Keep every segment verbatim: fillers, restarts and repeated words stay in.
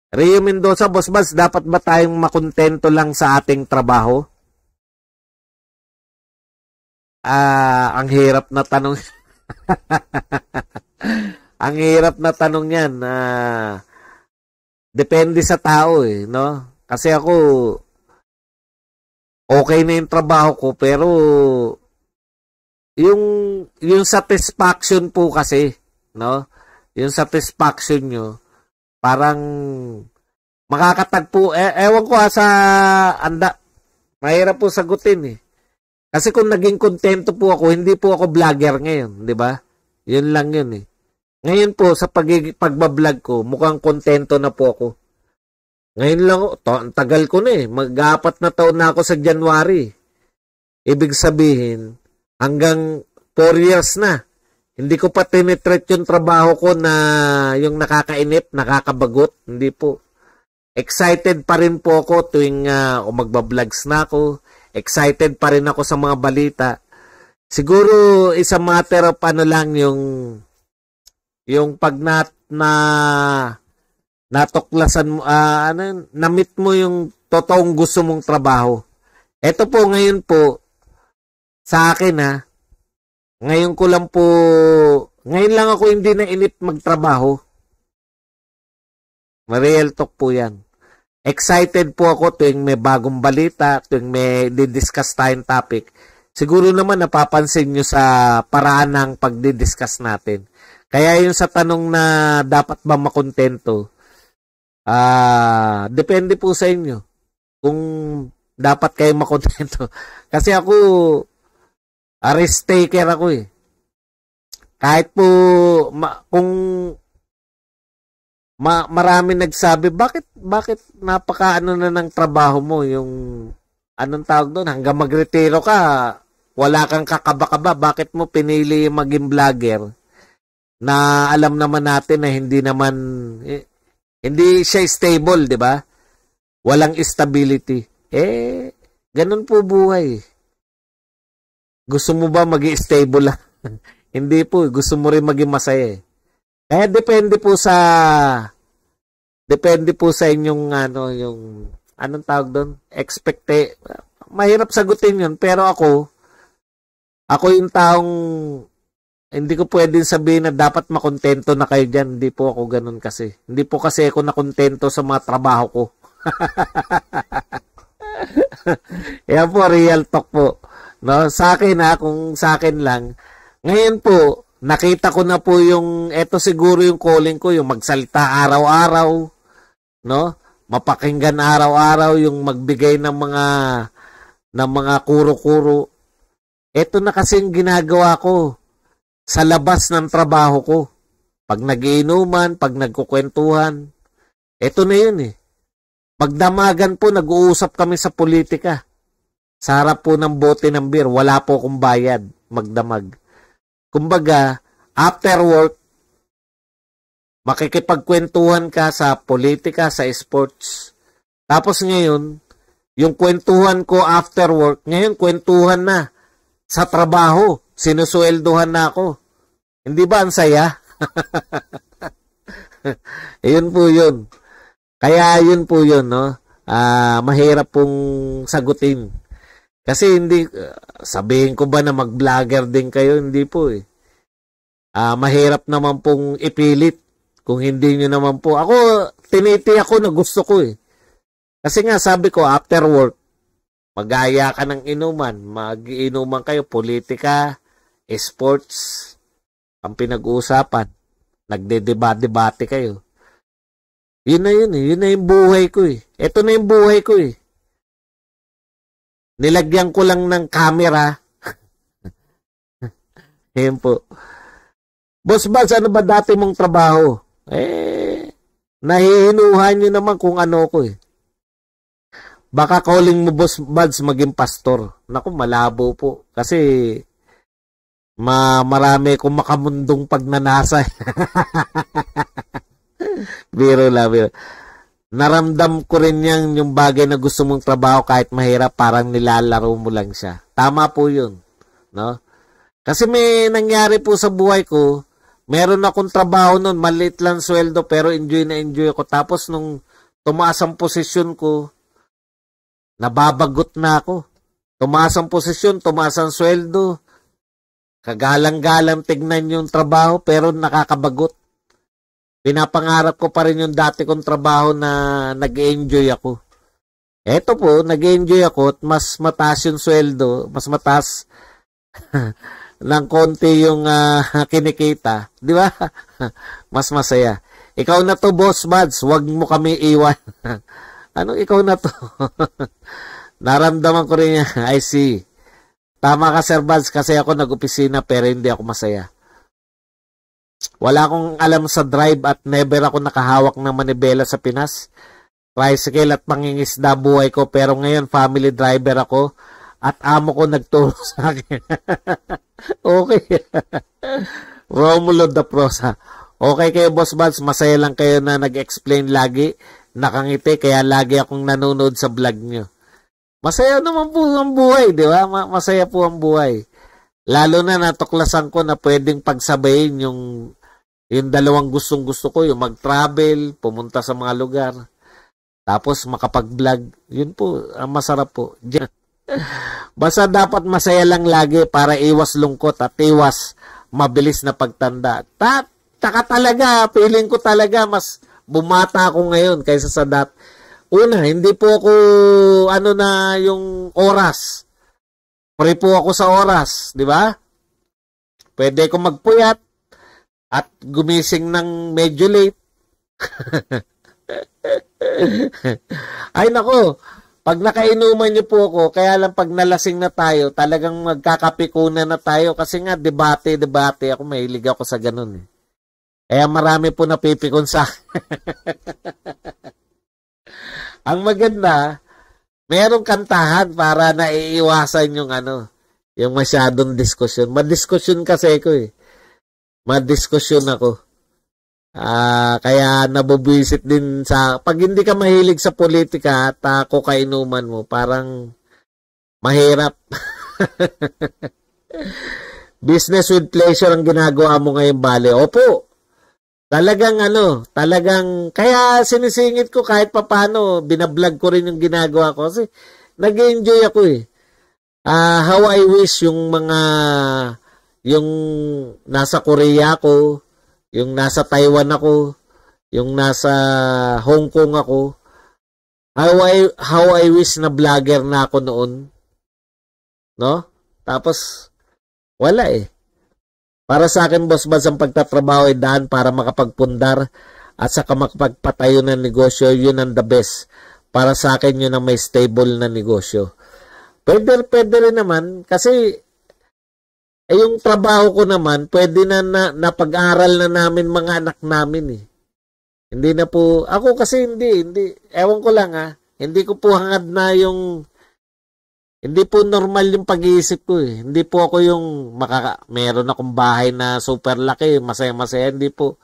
Rio Mendoza, Boss Baz, dapat ba tayong makontento lang sa ating trabaho? Ah, ang hirap na tanong. Ang hirap na tanong yan. Ah, depende sa tao eh, no? Kasi ako, okay na yung trabaho ko, pero yung, yung satisfaction po kasi, no? Yung satisfaction nyo, parang makakatagpo, eh, ewan ko ha sa anda, mahirap po sagutin eh. Kasi kung naging kontento po ako, hindi po ako vlogger ngayon, di ba? Yun lang yun eh. Ngayon po, sa pag pagbablog ko, mukhang kontento na po ako. Ngayon lang, to, ang tagal ko na eh. Mag-apat na taon na ako sa January. Ibig sabihin, hanggang four years na. Hindi ko pa tinitreat yung trabaho ko na yung nakakainip, nakakabagot. Hindi po. Excited pa rin po ako tuwing uh, magba-vlogs na ako. Excited pa rin ako sa mga balita. Siguro, isa matter of ano lang yung yung pag na, na natuklasan mo, uh, ano, na-meet mo yung totoong gusto mong trabaho. Ito po ngayon po, sa akin ha, ngayon ko lang po, ngayon lang ako hindi na inip magtrabaho. Real talk po yan. Excited po ako tuwing may bagong balita, tuwing may didiscuss tayong topic. Siguro naman napapansin nyo sa paraan ng pagdidiscuss natin. Kaya yung sa tanong na dapat ba makontento, ah, depende po sa inyo kung dapat kayo makontento. Kasi ako, a risk taker ako eh. Kahit po, ma, kung ma, marami nagsabi, bakit, bakit napaka-ano na ng trabaho mo, yung, anong tawag doon, hanggang magretiro ka, wala kang kakaba-kaba, bakit mo pinili maging vlogger? Na alam naman natin na hindi naman, eh, hindi siya stable, di ba? Walang stability. Eh, ganun po buhay. Gusto mo ba maging stable lang? Hindi po, gusto mo rin maging masaya. Kaya depende po sa, depende po sa inyong, ano, yung, anong tawag doon? Expecte, mahirap sagutin yun, pero ako, ako yung taong, hindi ko pwedeng sabihin na dapat makontento na kayo dyan. Hindi po ako ganun kasi. Hindi po kasi ako nakontento sa mga trabaho ko. Yan po, real talk po. No? Sa akin ha, kung sa akin lang. Ngayon po, nakita ko na po yung, eto siguro yung calling ko, yung magsalita araw-araw. No? Mapakinggan araw-araw, yung magbigay ng mga, ng mga kuro-kuro. Eto na kasi yung ginagawa ko sa labas ng trabaho ko. Pag nagiinuman, pag nagkukwentuhan, eto na yun eh. Pagdamagan po, nag-uusap kami sa politika. Sa harap po ng bote ng beer, wala po akong bayad, magdamag. Kumbaga, after work, makikipagkwentuhan ka sa politika, sa sports. Tapos ngayon, yung kwentuhan ko after work, ngayon kwentuhan na sa trabaho. Sinusueldohan na ako. Hindi ba ang saya? Ayun po yun. Kaya yun po yun, no? Ah, mahirap pong sagutin. Kasi hindi, uh, sabihin ko ba na mag-vlogger din kayo? Hindi po eh. Ah, mahirap naman pong ipilit kung hindi nyo naman po. Ako, tiniti ako na gusto ko eh. Kasi nga sabi ko, after work, magaya ka ng inuman, mag-inuman kayo, politika, sports, ang pinag-uusapan, nagde-debate-debate kayo. Yun na yun eh, yun na yung buhay ko eh. Ito na yung buhay ko eh. Nilagyan ko lang ng camera. Yan po. Boss Baz, ano ba dati mong trabaho? Eh, nahihinuhan nyo naman kung ano ko eh. Baka calling mo Boss Baz maging pastor. Naku, malabo po. Kasi, ma marami kong makamundong pagnanasa. Biro lang, biro. Naramdam ko rin yan yung bagay na gusto mong trabaho kahit mahirap, parang nilalaro mo lang siya. Tama po yun. No? Kasi may nangyari po sa buhay ko, meron akong trabaho noon, maliit lang sweldo, pero enjoy na enjoy ako. Tapos nung tumaas ang posisyon ko, nababagot na ako. Tumaas ang posisyon, tumaas ang sweldo. Kagalang-galang tignan yung trabaho, pero nakakabagot. Pinapangarap ko pa rin yung dati kong trabaho na nag-enjoy ako. Eto po, nag-enjoy ako at mas mataas yung sweldo, mas mataas ng konti yung uh, kinikita. Di ba? Mas masaya. Ikaw na to, Boss Mads, wag mo kami iwan. Ano ikaw na to? Naramdaman ko rin yan. I see. Tama ka, Sir Mads, kasi ako nag-opisina pero hindi ako masaya. Wala akong alam sa drive at never ako nakahawak ng manibela sa Pinas. Tricycle at mangingisda buhay ko, pero ngayon family driver ako at amo ko nagturo sa akin. Okay. Romulo da Prosa. Okay kayo, Boss Mads, masaya lang kayo na nag-explain lagi, nakangiti, kaya lagi akong nanonood sa vlog nyo. Masaya naman po ang buhay, di ba? Masaya po ang buhay. Lalo na natuklasan ko na pwedeng pagsabayin yung, yung dalawang gustong-gusto ko, yung mag-travel, pumunta sa mga lugar, tapos makapag-vlog. Yun po, ang masarap po. Basta dapat masaya lang lagi para iwas lungkot at iwas mabilis na pagtanda. Ta taka talaga, feeling ko talaga mas bumata ako ngayon kaysa sa dat. Una, hindi po ako ano na yung oras. Free po ako sa oras, di ba? Pwede ko magpuyat at gumising ng medyo late. Ay nako, pag nakainuman niyo po ako, kaya lang pag nalasing na tayo, talagang magkakapikunan na tayo kasi nga debate, debate. Ako mahilig ako sa ganun eh. Kaya marami po napipikon sa ang maganda, merong kantahan para naiiwasan yung ano, yung masyadong diskusyon. Madiskusyon kasi ako eh. Madiskusyon ako. Ah, kaya nabubisit din sa pag hindi ka mahilig sa politika at uh, kokainuman mo, parang mahirap. Business with pleasure ang ginagawa mo ngayon, bale. Opo. Talagang ano, talagang kaya sinisingit ko kahit papaano, binablog ko rin yung ginagawa ko kasi nag-enjoy ako eh. Ah, uh, how I wish yung mga yung nasa Korea ko, yung nasa Taiwan ako, yung nasa Hong Kong ako. How I, how I wish na vlogger na ako noon. No? Tapos, wala eh. Para sa akin, Boss Mads, ang pagtatrabaho ay daan para makapagpundar at saka makapagpatayo ng negosyo. Yun ang the best. Para sa akin, yun ang may stable na negosyo. Pwede, pwede rin naman kasi eh, yung trabaho ko naman, pwede na, na napag-aral na namin mga anak namin eh. Hindi na po, ako kasi hindi, hindi, ewan ko lang ah, hindi ko po hangad na yung, hindi po normal yung pag-iisip ko eh. Hindi po ako yung, makaka, meron akong bahay na super laki, masaya-masaya, hindi po.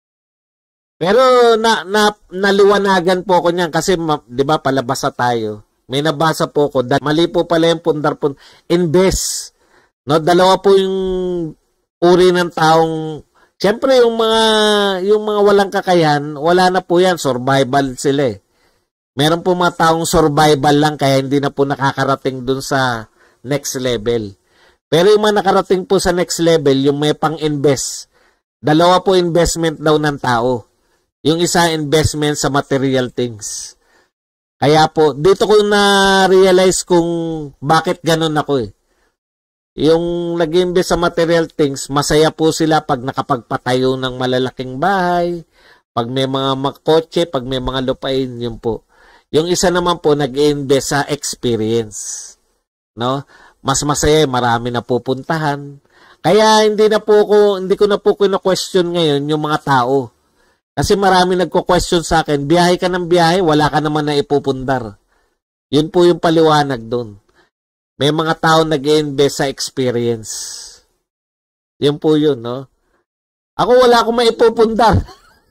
Pero na, na, naliwanagan po ako niyan kasi, ma, di ba, palabas na tayo. May nabasa po ko, mali po pala yung pundar-pundar, invest. No, dalawa po yung uri ng taong, siyempre yung mga, yung mga walang kakayahan, wala na po yan, survival sila eh. Meron po mga taong survival lang kaya hindi na po nakakarating dun sa next level. Pero yung mga nakarating po sa next level, yung may pang-invest, dalawa po investment daw ng tao. Yung isa investment sa material things. Kaya po, dito ko na-realize kung bakit ganun ako eh. Yung nag-invest sa material things, masaya po sila pag nakapagpatayo ng malalaking bahay, pag may mga kotse, pag may mga lupain, yun po. Yung isa naman po, nag-invest sa experience. No? Mas masaya, marami na pupuntahan. Kaya hindi na po ko, hindi ko na po kino-question ngayon yung mga tao. Kasi marami nagko-question sa akin, biyahe ka ng biyahe, wala ka naman na ipupundar. Yun po yung paliwanag doon. May mga tao nag-invest sa experience. Yun po yun, no? Ako wala akong maipupundar.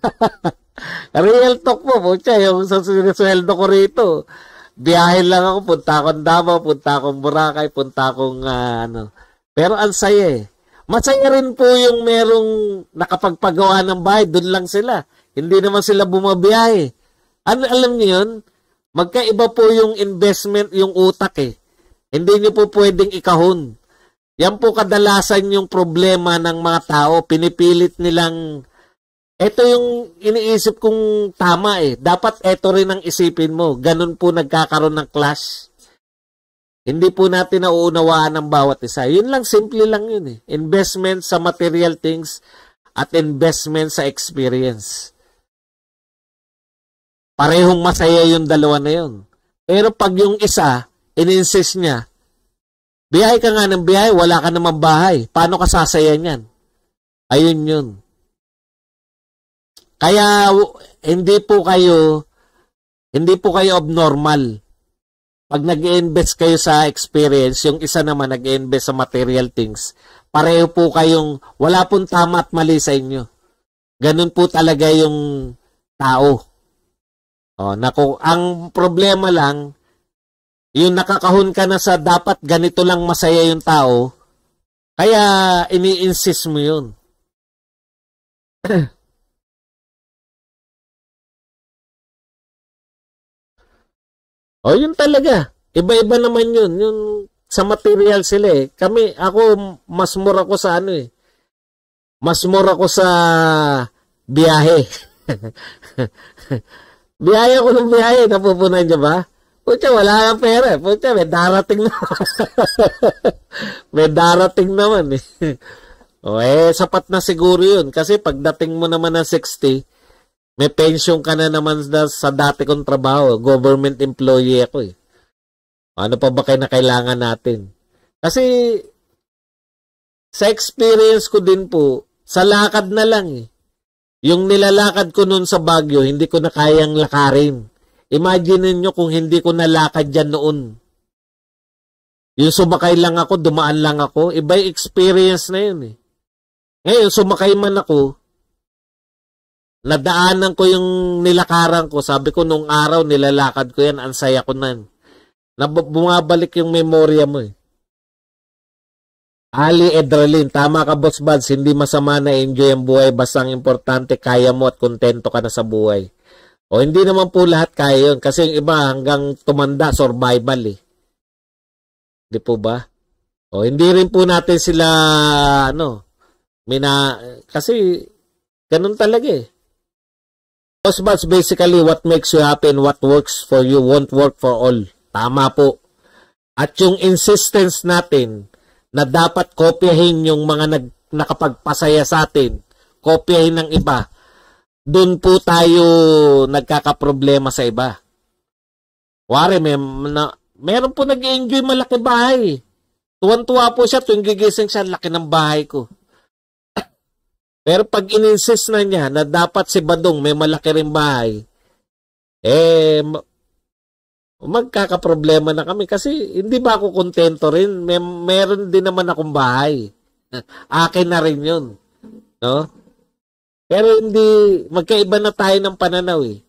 Real talk po, po siya, yung sa sweldo ko rito. Biyahe lang ako, punta akong Davao, punta akong Boracay, punta akong uh, ano. Pero ang saya eh. Masaya rin po yung merong nakapagpagawa ng bahay, doon lang sila. Hindi naman sila bumabiyahe. Ano, alam niyo yun? Magkaiba po yung investment, yung utak eh. Hindi niyo po pwedeng ikahon. Yan po kadalasan yung problema ng mga tao. Pinipilit nilang, eto yung iniisip kong tama eh. Dapat eto rin ang isipin mo. Ganun po nagkakaroon ng clash. Hindi po natin nauunawaan ng bawat isa. Yun lang, simple lang yun eh. Investment sa material things at investment sa experience. Parehong masaya yung dalawa na yun. Pero pag yung isa, in-insist niya, biyahe ka nga ng biyahe, wala ka naman bahay. Paano ka sasaya niyan? Ayun yun. Kaya, hindi po kayo, hindi po kayo abnormal. Pag nag-i-invest kayo sa experience, yung isa naman nag-i-invest sa material things, pareho po kayong, wala pong tama at mali sa inyo. Ganun po talaga yung tao. Oh, naku, ang problema lang, yung nakakahon ka na sa dapat ganito lang masaya yung tao, kaya ini-insist mo yun. O, yun talaga. Iba-iba naman yun. Yung sa material sila eh. Kami, ako, mas mura ko sa ano eh. Mas mura ko sa biyahe. Biyahe ko ng biyahe. Napupunan niyo ba? Pucha, wala kang pera. Pucha, may darating naman. May darating naman eh. O eh, sapat na siguro yun. Kasi pagdating mo naman ng sixty, may pension ka na naman sa dati kong trabaho. Government employee ako eh. Ano pa ba kayo na kailangan natin? Kasi sa experience ko din po, sa lakad na lang eh. Yung nilalakad ko nun sa Baguio, hindi ko na kayang lakarin. Imagine niyo kung hindi ko nalakad dyan noon. Yung sumakay lang ako, dumaan lang ako, iba yung experience na yun eh. Ngayon, sumakay man ako, nadaanan ko yung nilakaran ko. Sabi ko, nung araw, nilalakad ko yan, ang saya ko nan. Bumabalik yung memorya mo eh. Ali Edralin, tama ka Boss Buds, hindi masama na enjoy ang buhay, basta ang importante, kaya mo at kontento ka na sa buhay. O hindi naman po lahat kaya yun, kasi yung iba hanggang tumanda, survival eh. Hindi po ba? O hindi rin po natin sila, ano, mina, kasi ganun talaga eh. Boss Buds, basically what makes you happy and what works for you won't work for all. Tama po. At yung insistence natin na dapat kopyahin yung mga nag, nakapagpasaya sa atin, kopyahin ng iba, doon po tayo nagkakaproblema sa iba. Wari, may, na, meron po nag-enjoy malaki bahay. Tuwan-tuwa po siya, tuwing gigising siya, laki ng bahay ko. Pero pag in-insist na niya na dapat si Badong may malaki rin bahay, eh, magkakaproblema na kami kasi hindi ba ako kontento rin? May, meron din naman akong bahay. Akin na rin yun. No? Pero hindi, magkaiba na tayo ng pananaw eh.